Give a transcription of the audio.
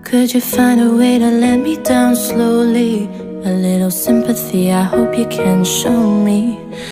Could you find a way to let me down slowly? A little sympathy, I hope you can show me.